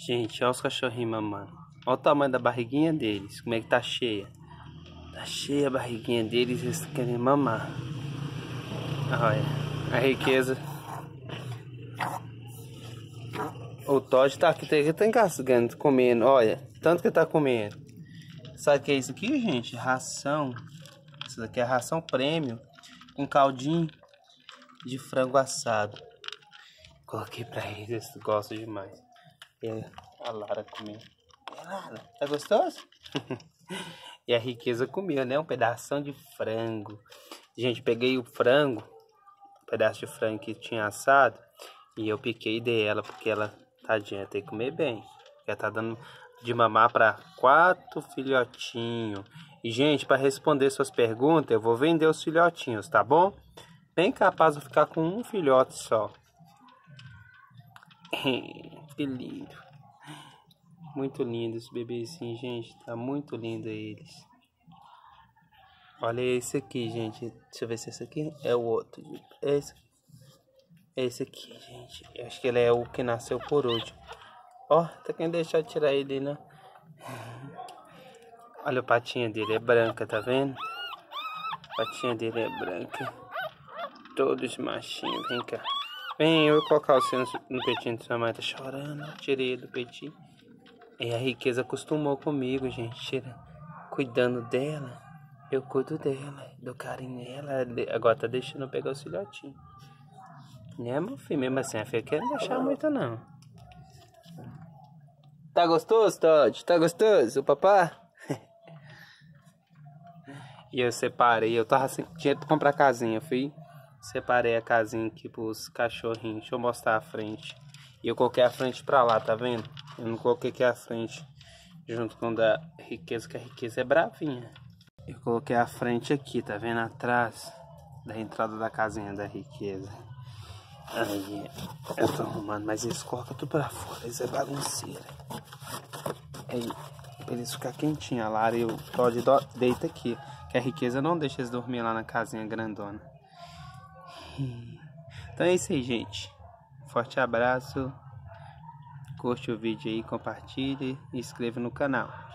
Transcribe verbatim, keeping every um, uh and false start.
Gente, olha os cachorrinhos mamando. Olha o tamanho da barriguinha deles. Como é que tá cheia. Tá cheia a barriguinha deles e eles querem mamar. Olha, a riqueza. O Todd tá aqui, tá, tá engasgando, comendo. Olha, tanto que tá comendo. Sabe o que é isso aqui, gente? Ração. Isso daqui é ração prêmio. Com caldinho de frango assado. Coloquei pra eles, eles gostam demais. E a Lara comendo. E Lara, tá gostoso? E a riqueza comeu, né? Um pedação de frango. Gente, peguei o frango, um pedaço de frango que tinha assado, e eu piquei dela, porque ela, tadinha, tem que comer bem. Ela tá dando de mamar para quatro filhotinhos. E, gente, para responder suas perguntas, eu vou vender os filhotinhos, tá bom? Bem capaz de ficar com um filhote só. Que lindo. Muito lindo esse bebezinho, gente. Tá muito lindo eles. Olha esse aqui, gente. Deixa eu ver se esse aqui é o outro. Esse, esse aqui, gente. Eu acho que ele é o que nasceu por último. Ó, tá querendo deixar eu tirar ele, né? Olha a patinha dele, é branca, tá vendo? A patinha dele é branca. Todos machinhos, vem cá. Vem, eu vou colocar você no, no peitinho de sua mãe. Tá chorando. Tirei ele do peitinho. E a riqueza acostumou comigo, gente. Tira, cuidando dela. Eu cuido dela, dou carinho nela. Agora tá deixando eu pegar o filhotinho. Né, meu filho? Mesmo assim, a filha quer não deixar muito, não. Tá gostoso, Todd? Tá gostoso, o papá? E eu separei, eu tava assim, tinha que comprar casinha, fui. Separei a casinha aqui pros cachorrinhos. Deixa eu mostrar a frente. E eu coloquei a frente pra lá, tá vendo? Eu não coloquei aqui a frente junto com a da riqueza, que a riqueza é bravinha. Eu coloquei a frente aqui, tá vendo? Atrás da entrada da casinha da riqueza. Aí, eu tô arrumando, mas eles colocam tudo pra fora, eles é bagunceira. Aí, pra eles ficar quentinhos, a Lara e o Todd deita aqui. Que a riqueza não deixa eles dormir lá na casinha grandona. Então é isso aí, gente. Forte abraço. Curte o vídeo aí, compartilhe e inscreva no canal.